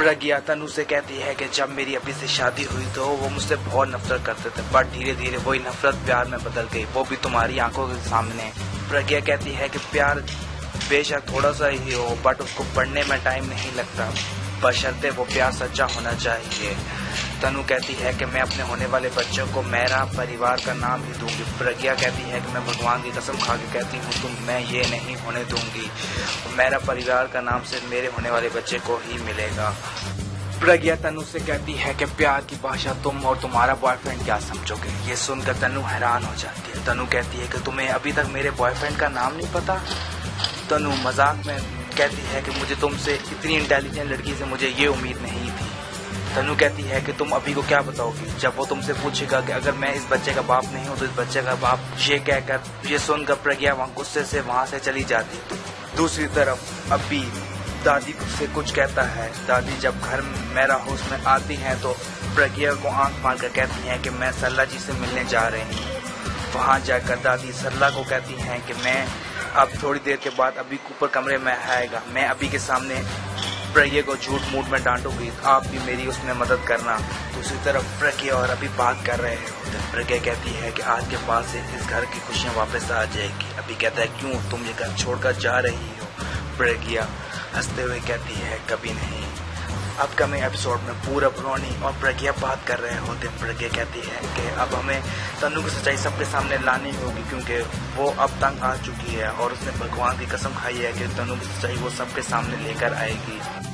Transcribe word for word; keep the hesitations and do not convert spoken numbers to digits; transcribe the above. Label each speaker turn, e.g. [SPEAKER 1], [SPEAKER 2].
[SPEAKER 1] प्रज्ञा तनु से कहती है कि जब मेरी अभी से शादी हुई तो वो मुझसे बहुत नफरत करते थे, बट धीरे धीरे वही नफरत प्यार में बदल गई, वो भी तुम्हारी आंखों के सामने। प्रज्ञा कहती है कि प्यार बेशक थोड़ा सा ही हो, बट उसको पढ़ने में टाइम नहीं लगता, बशर्ते वो प्यार सच्चा होना चाहिए। तनु कहती है कि मैं अपने होने वाले बच्चों को मेरा परिवार का नाम ही दूंगी। प्रज्ञा कहती है कि मैं भगवान की कसम खा के कहती हूँ तुम मैं ये नहीं होने दूंगी, मेरा परिवार का नाम सिर्फ मेरे होने वाले बच्चे को ही मिलेगा। प्रज्ञा तनु से कहती है कि प्यार की भाषा तुम और तुम्हारा बॉयफ्रेंड क्या समझोगे। ये सुनकर तनु हैरान हो जाती है। तनु कहती है कि तुम्हें अभी तक मेरे बॉयफ्रेंड का नाम नहीं पता। तनु मजाक में कहती है कि मुझे तुमसे इतनी इंटेलिजेंट लड़की से मुझे ये उम्मीद नहीं थी। तनु कहती है कि तुम अभी को क्या बताओगी जब वो तुमसे पूछेगा कि अगर मैं इस बच्चे का बाप नहीं हूँ तो इस बच्चे का बाप। ये कहकर ये सुनकर प्रज्ञा वहाँ गुस्से से वहाँ से चली जाती। दूसरी तरफ अभी दादी से कुछ कहता है। दादी जब घर मेरा हाउस में आती हैं तो प्रज्ञा को आंख मार कर कहती हैं कि मैं सरला जी से मिलने जा रही हूँ। वहाँ जाकर दादी सरला को कहती हैं कि मैं अब थोड़ी देर के बाद अभी ऊपर कमरे में आएगा, मैं अभी के सामने प्रज्ञा को झूठ मूठ में डांटूंगी, आप भी मेरी उसमें मदद करना। दूसरी तरफ प्रज्ञा और अभी बात कर रहे होते। प्रज्ञा कहती है कि आज के बाद से इस घर की खुशियाँ वापस आ जाएगी। अभी कहता है क्यों तुम ये घर छोड़कर जा रही हो। प्रज्ञा हंसते हुए कहती है कभी नहीं। अपकमिंग एपिसोड में पूरब, रोनी और प्रज्ञा बात कर रहे होते हैं। प्रज्ञा कहती है कि अब हमें तनु की सच्चाई सबके सामने लानी होगी क्योंकि वो अब तंग आ चुकी है और उसने भगवान की कसम खाई है कि तनु की सच्चाई वो सबके सामने लेकर आएगी।